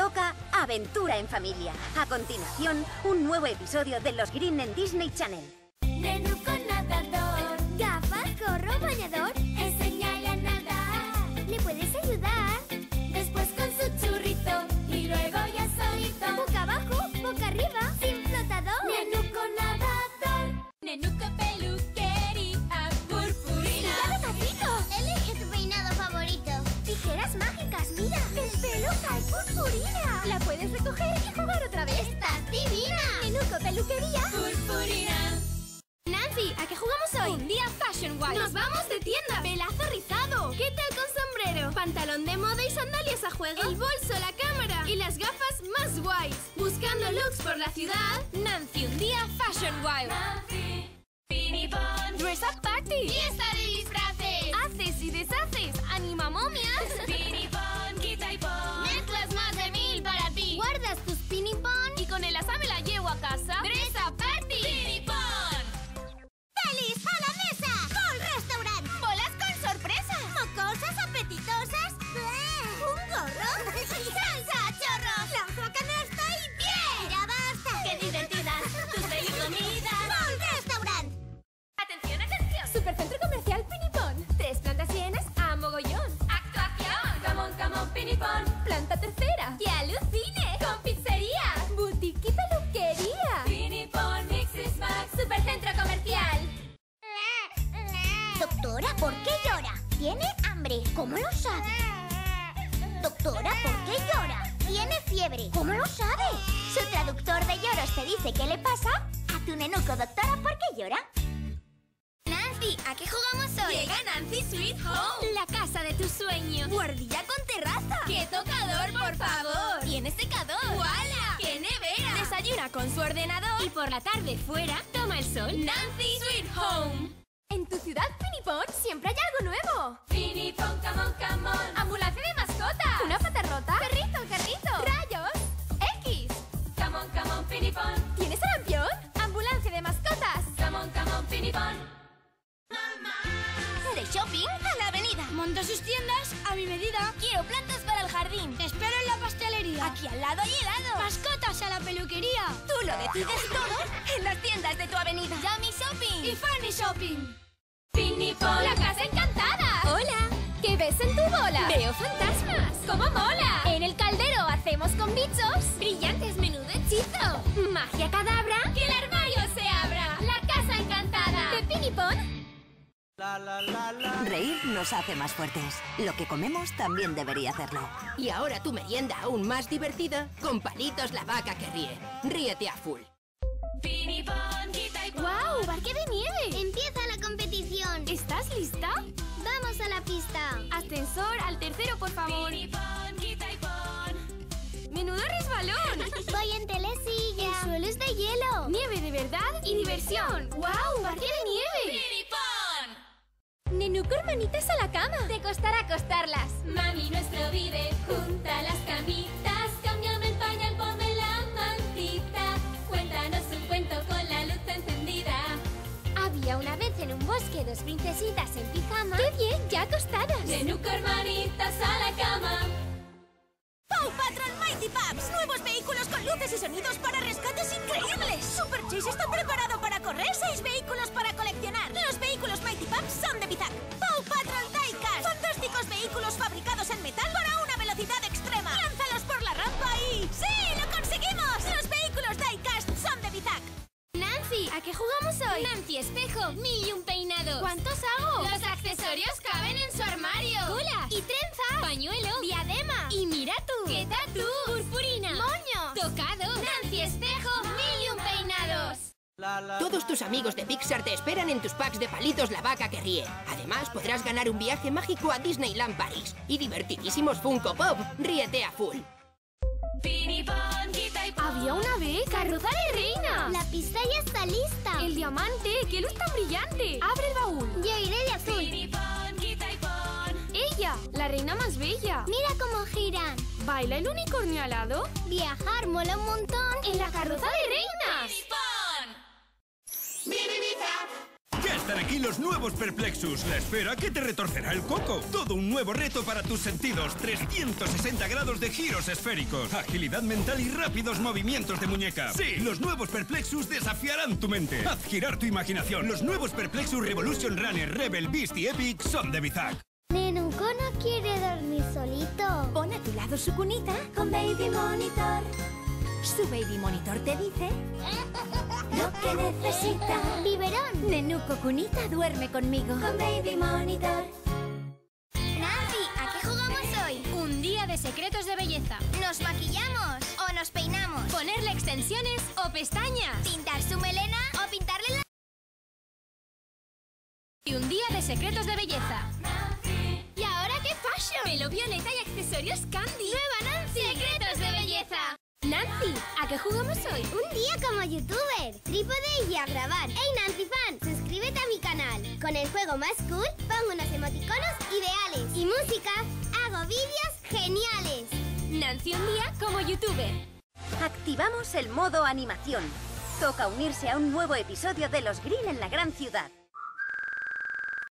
toca Aventura en Familia. A continuación, un nuevo episodio de Los Green en Disney Channel. Nenuco nadador, gafas, gorro, bañador, enséñale a nadar. ¿Le puedes ayudar? Después con su churrito y luego ya solito. Boca abajo, boca arriba, sin flotador. Nenuco nadador. Nenuco peluquería purpurina. ¡Cuidado, gatito! Elige tu peinado favorito. Tijeras mágicas, mira. El pelo cae purpurina. La puedes recoger y jugar otra vez. ¡Estás divina! Nenuco peluquería purpurina. Nancy, ¿a qué jugamos hoy? Un día Fashion Wild. Nos vamos de tienda. Pelazo rizado. ¿Qué tal con sombrero? Pantalón de moda y sandalias a juego. El bolso, la cámara y las gafas más guays. Buscando looks por la ciudad. Nancy, un día Fashion Wild. Nancy, Pinipon. Dress Up Party. Fiesta de disfraces. Haces y deshaces. Anima momias. Pinipon, quita y pon. Mezclas más de 1000 para ti. Guardas tus Pinipon y con el asa me la llevo a casa. Dress Up Party. Pinipon. ¡Feliz a la mesa! ¡Bol Restaurant! ¡Bolas con sorpresa! ¡Mocosas apetitosas! ¿Un gorro? ¡Salsa a chorros! ¡Lanzo a canasta y bien! ¡Ya basta! ¡Qué divertidas! ¡Tus feliz comidas! ¡Bol Restaurant! ¡Atención, atención! Supercentro Comercial Pinipon. 3 plantas llenas a mogollón. ¡Actuación! ¡Camón, camón, Pinipon! ¡Planta tercera! ¡Que alucine! ¡Con pizzería! ¡Boutique y peluquería! Pinipon Mixes Max. Supercentro Comercial. Doctora, ¿por qué llora? ¿Tiene hambre? ¿Cómo lo sabe? Doctora, ¿por qué llora? ¿Tiene fiebre? ¿Cómo lo sabe? Su traductor de lloros te dice qué le pasa. A tu nenuco, doctora, ¿por qué llora? Nancy, ¿a qué jugamos hoy? Llega Nancy Sweet Home, la casa de tus sueños. Guardilla con terraza. ¡Qué tocador, por favor! ¿Tiene secador? ¡Wala! ¡Qué nevera! Desayuna con su ordenador y por la tarde fuera toma el sol. Nancy Sweet Home. En tu ciudad, Pinipon, siempre hay algo nuevo. Pinipon, camón, camón. Ambulancia de mascotas. Una pata rota. Perrito, carrito. Rayos. X. Camón, camón, Pinipon. ¿Tienes sarampión? Ambulancia de mascotas. Camón, camón, Pinipon. De shopping a la avenida. Monta sus tiendas a mi medida. Quiero plantas para el jardín. Te espero en la pastelería. Aquí al lado hay helado. Mascotas a la peluquería. Tú lo decides todo en las tiendas de tu avenida. Yummy Shopping y Funny Shopping. Pinipon, la casa encantada. Hola, ¿qué ves en tu bola? Veo fantasmas. ¡Cómo mola! En el caldero hacemos con bichos. Brillantes menú de hechizo. Magia cadabra. ¡Que el armario se abra! La casa encantada. ¿De Pinipon? Reír nos hace más fuertes. Lo que comemos también debería hacerlo. Y ahora tu merienda aún más divertida con Palitos la vaca que ríe. Ríete a full. ¡Guau! ¡Parque de nieve! ¡Empieza la competición! ¿Estás lista? ¡Vamos a la pista! Ascensor al tercero, por favor. ¡Menudo resbalón! Voy en telesilla. El suelo es de hielo. Nieve de verdad y diversión. ¡Guau! ¡Parque de nieve! Nenuco, hermanitas a la cama. Te costará acostarlas. Mami nuestro vive junta las camitas. Cámbiame el pañal, ponme la mantita. Cuéntanos un cuento con la luz encendida. Había una vez en un bosque 2 princesitas en pijama. ¡Qué bien! Ya acostadas. Nenuco, hermanitas a la cama. Paw Patrol Mighty Pups. Nuevos vehículos con luces y sonidos para rescates increíbles. Super Chase está preparado para correr. 6 vehículos para coleccionar. Los vehículos Mighty Pups son de Bizac. Paw Patrol Diecast. Fantásticos vehículos fabricados en metal para una velocidad extrema. Lánzalos por la rampa y... ¡sí! ¡Lo conseguimos! Los vehículos Diecast son de Bizac. Nancy, ¿a qué jugamos hoy? Nancy Espejo, 1001 peinados. ¿Cuántos hago? Los accesorios caben en su armario. Cola y trenza, pañuelo, diadema. Y mira tú, ¿qué tatú? Purpurina, moño, tocado. Nancy Espejo, 1001 peinados. Todos tus amigos de Pixar te esperan en tus packs de Palitos la vaca que ríe. Además, podrás ganar un viaje mágico a Disneyland París y divertidísimos Funko Pop. Ríete a full. Había una vez carroza de reina. La pista ya está lista. El diamante, qué luz tan brillante. Abre el baúl. Yo iré de azul. Ella, la reina más bella. Mira cómo giran. ¿Baila el unicornio alado? Viajar mola un montón en la carroza de reinas. Ya están aquí los nuevos Perplexus, la esfera que te retorcerá el coco. Todo un nuevo reto para tus sentidos, 360 grados de giros esféricos, agilidad mental y rápidos movimientos de muñeca. Sí, los nuevos Perplexus desafiarán tu mente. Haz girar tu imaginación. Los nuevos Perplexus Revolution Runner, Rebel, Beast y Epic son de Bizac. Nenuco no quiere dormir solito. Pon a tu lado su cunita con Baby Monitor. Su Baby Monitor te dice lo que necesita. ¡Biberón! Nenuco Cunita duerme conmigo con Baby Monitor. Nancy, ¿a qué jugamos hoy? Un día de secretos de belleza. ¿Nos maquillamos o nos peinamos? Ponerle extensiones o pestañas. ¿Pintar su melena o pintarle la...? Y un día de secretos de belleza. ¿Y ahora qué fashion? Pelo violeta y accesorios Candy. ¡Nueva Nancy! ¡Secretos de belleza! Nancy, ¿a qué jugamos hoy? Un día como youtuber. Trípode y a grabar. ¡Hey Nancy fan! Suscríbete a mi canal. Con el juego más cool pongo unos emoticonos ideales. Y música, hago vídeos geniales. Nancy un día como youtuber. Activamos el modo animación. Toca unirse a un nuevo episodio de Los Green en la gran ciudad.